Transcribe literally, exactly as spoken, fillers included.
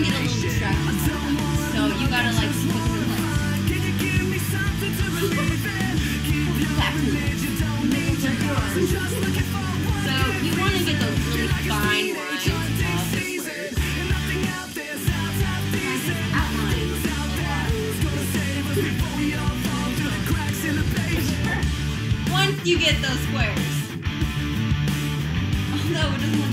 can get a little distracted sometimes. So you gotta like put them in place. Back to the So you want to get those really fine lines of the squares. Outlines. Once you get those squares. Although it doesn't look